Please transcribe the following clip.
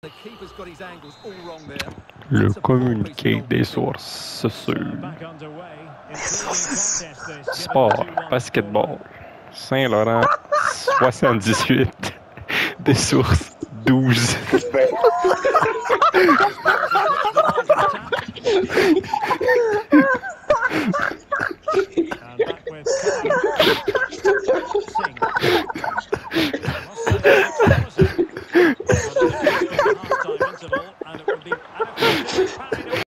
Le communiqué des sources sur sport, basketball, Saint-Laurent, 78, des sources 12.